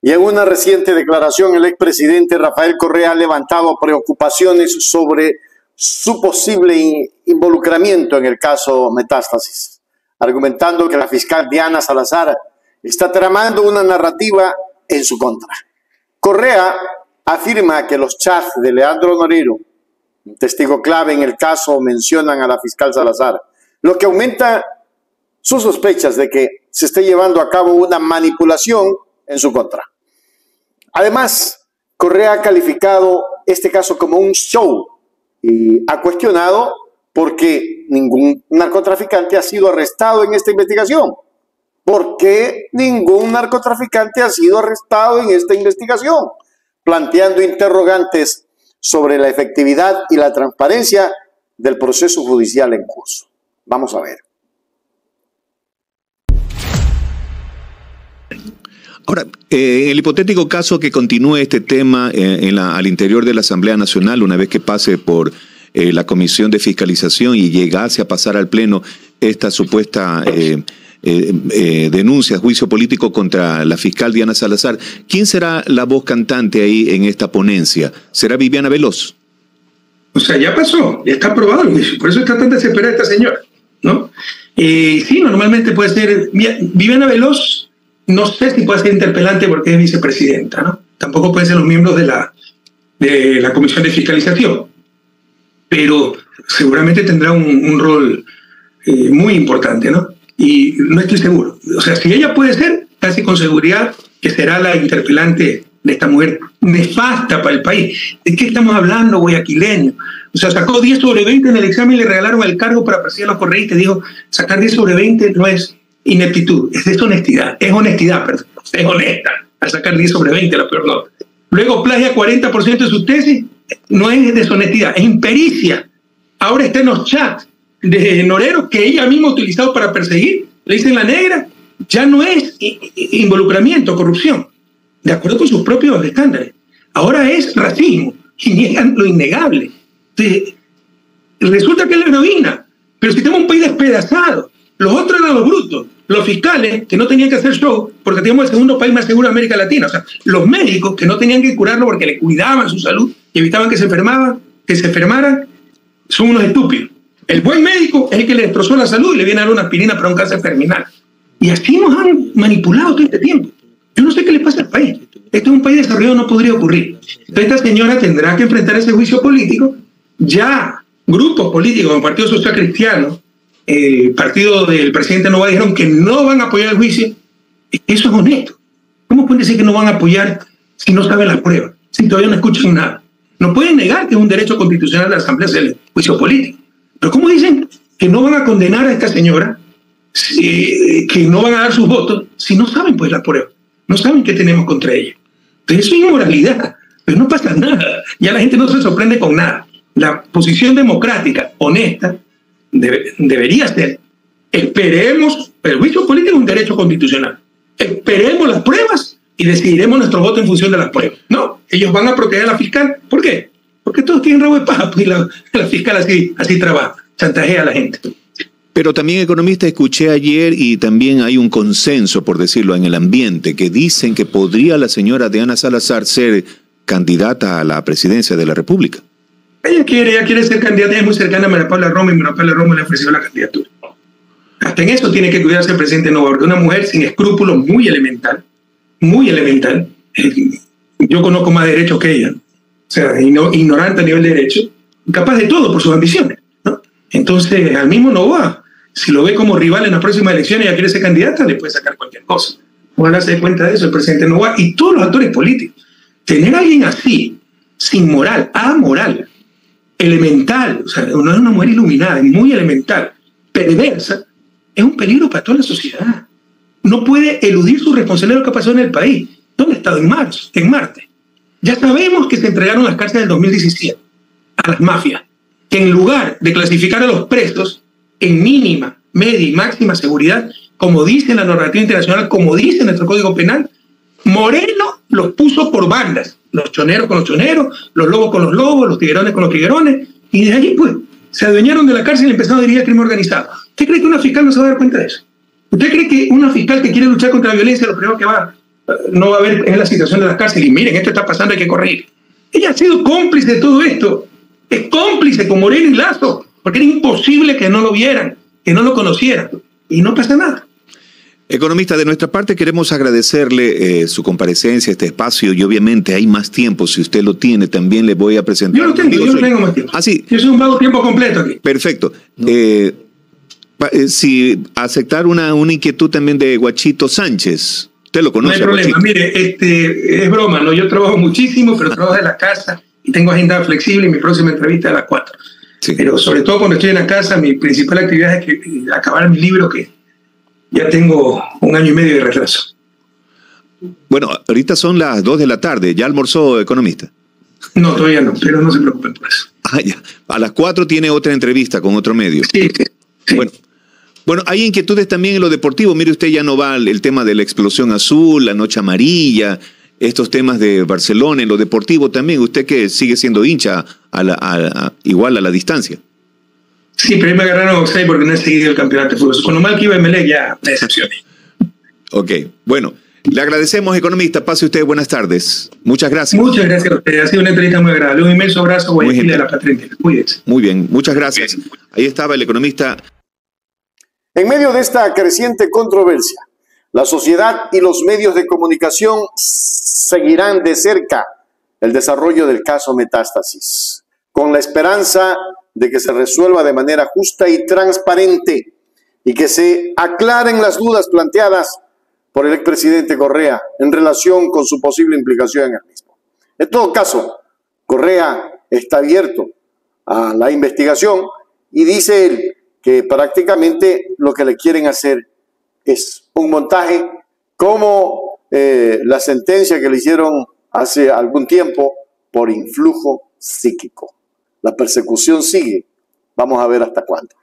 Y en una reciente declaración, el expresidente Rafael Correa ha levantado preocupaciones sobre su posible involucramiento en el caso Metástasis, argumentando que la fiscal Diana Salazar está tramando una narrativa en su contra. Correa afirma que los chats de Leandro Norero, un testigo clave en el caso, mencionan a la fiscal Salazar, lo que aumenta sus sospechas de que se esté llevando a cabo una manipulación en su contra. Además, Correa ha calificado este caso como un show y ha cuestionado por qué ningún narcotraficante ha sido arrestado en esta investigación. ¿Por qué ningún narcotraficante ha sido arrestado en esta investigación? Planteando interrogantes sobre la efectividad y la transparencia del proceso judicial en curso. Vamos a ver. Ahora, el hipotético caso que continúe este tema al interior de la Asamblea Nacional, una vez que pase por la Comisión de Fiscalización y llegase a pasar al Pleno esta supuesta denuncia, juicio político contra la fiscal Diana Salazar, ¿quién será la voz cantante ahí en esta ponencia? ¿Será Viviana Veloz? O sea, ya pasó, ya está aprobado el juicio, por eso está tan desesperada esta señora, ¿no? Sí, normalmente puede ser Viviana Veloz. No sé si puede ser interpelante porque es vicepresidenta, ¿no? Tampoco pueden ser los miembros de la Comisión de Fiscalización, pero seguramente tendrá un rol muy importante, ¿no? Y no estoy seguro. O sea, si ella puede ser, casi con seguridad que será la interpelante de esta mujer nefasta para el país. ¿De qué estamos hablando, guayaquileño? O sea, sacó 10 sobre 20 en el examen y le regalaron el cargo para perseguir a los correístas. Dijo, sacar 10 sobre 20 no es ineptitud, es deshonestidad. Es honestidad, perdón. Es honesta al sacar 10 sobre 20, la peor nota. Luego plagia 40% de sus tesis, no es deshonestidad, es impericia. Ahora está en los chats de Norero que ella misma ha utilizado para perseguir, le dicen la negra, ya no es involucramiento, corrupción, de acuerdo con sus propios estándares. Ahora es racismo y niegan lo innegable. Entonces, resulta que es la heroína, pero si tenemos un país despedazado. Los otros eran los brutos, los fiscales que no tenían que hacer show porque teníamos el segundo país más seguro de América Latina. O sea, los médicos que no tenían que curarlo porque le cuidaban su salud y evitaban que se enfermaran, son unos estúpidos. El buen médico es el que le destrozó la salud y le viene a dar una aspirina para un cáncer terminal. Y así nos han manipulado todo este tiempo. Yo no sé qué le pasa al país. Este es un país desarrollado, no podría ocurrir. Entonces esta señora tendrá que enfrentar ese juicio político. Ya grupos políticos como el Partido Social Cristiano, el partido del presidente Noboa dijeron que no van a apoyar el juicio. Eso es honesto. ¿Cómo pueden decir que no van a apoyar si no saben las pruebas? Si todavía no escuchan nada. No pueden negar que es un derecho constitucional de la Asamblea hacer el juicio político. Pero ¿cómo dicen que no van a condenar a esta señora, que no van a dar sus votos, si no saben pues las pruebas? No saben qué tenemos contra ella. Entonces eso es inmoralidad. Pero no pasa nada. Ya la gente no se sorprende con nada. La posición democrática, honesta, debería ser, esperemos, el juicio político es un derecho constitucional, esperemos las pruebas y decidiremos nuestro voto en función de las pruebas. No, ellos van a proteger a la fiscal. ¿Por qué? Porque todos tienen rabo de paja y la fiscal así trabaja, chantajea a la gente. Pero también, economista, escuché ayer y también hay un consenso, por decirlo, en el ambiente, que dicen que podría la señora Diana Salazar ser candidata a la presidencia de la República. Ella quiere ser candidata, es muy cercana a María Paula Romo y María Paula Romo le ofreció la candidatura. Hasta en eso tiene que cuidarse el presidente Noboa, porque una mujer sin escrúpulos muy elemental. Yo conozco más derechos que ella, o sea, ignorante a nivel de derecho, capaz de todo por sus ambiciones, ¿no? Entonces, al mismo Noboa, si lo ve como rival en las próximas elecciones y ella quiere ser candidata, le puede sacar cualquier cosa. Ojalá se dé cuenta de eso el presidente Noboa y todos los actores políticos. Tener a alguien así, sin moral, amoral, elemental, o sea, no es una mujer iluminada, es muy elemental, perversa, es un peligro para toda la sociedad. No puede eludir su responsabilidad de lo que pasó en el país. ¿Dónde ha estado? En Marte. Ya sabemos que se entregaron las cárceles del 2017 a las mafias, que en lugar de clasificar a los presos en mínima, media y máxima seguridad, como dice la normativa internacional, como dice nuestro Código Penal, Moreno los puso por bandas, los choneros con los choneros, los lobos con los lobos, los tiguerones con los tiguerones, y de ahí pues se adueñaron de la cárcel y empezaron a dirigir el crimen organizado. ¿Usted cree que una fiscal no se va a dar cuenta de eso? ¿Usted cree que una fiscal que quiere luchar contra la violencia lo primero que va no va a haber en la situación de las cárceles. Y miren, esto está pasando, hay que corregir. Ella ha sido cómplice de todo esto. Es cómplice con Moreno y Lazo, porque era imposible que no lo vieran, que no lo conocieran. Y no pasa nada. Economista, de nuestra parte queremos agradecerle su comparecencia, este espacio, y obviamente hay más tiempo, si usted lo tiene, también le voy a presentar. Yo no tengo más tiempo. Ah, sí. Yo soy un vago tiempo completo aquí. Perfecto. Si aceptar una inquietud también de Guachito Sánchez, usted lo conoce. No hay problema, mire, es broma, ¿no? Yo trabajo muchísimo, pero trabajo de la casa y tengo agenda flexible y mi próxima entrevista es a las 4. Sí. Pero sobre todo cuando estoy en la casa, mi principal actividad es acabar mi libro, que ya tengo 1 año y medio de retraso. Bueno, ahorita son las 2 de la tarde. ¿Ya almorzó, economista? No, todavía no, pero no se preocupen por eso. Ah, ya. A las 4 tiene otra entrevista con otro medio. Sí. Bueno, hay inquietudes también en lo deportivo. Mire, usted ya no va al tema de la explosión azul, la noche amarilla, estos temas de Barcelona, en lo deportivo también. Usted que sigue siendo hincha igual a la distancia. Sí, pero me agarraron offside porque no he seguido el campeonato de fútbol. Con lo mal que iba Emelec ya me decepcioné. Ok, bueno, le agradecemos, economista. Pase usted buenas tardes. Muchas gracias. Muchas gracias a usted. Ha sido una entrevista muy agradable. Un inmenso abrazo, Guayaquil, a la patria. Cuídense. Muy bien, muchas gracias. Ahí estaba el economista. En medio de esta creciente controversia, la sociedad y los medios de comunicación seguirán de cerca el desarrollo del caso Metástasis, con la esperanza de que se resuelva de manera justa y transparente y que se aclaren las dudas planteadas por el expresidente Correa en relación con su posible implicación en el mismo. En todo caso, Correa está abierto a la investigación y dice él que prácticamente lo que le quieren hacer es un montaje como la sentencia que le hicieron hace algún tiempo por influjo psíquico. La persecución sigue. Vamos a ver hasta cuándo.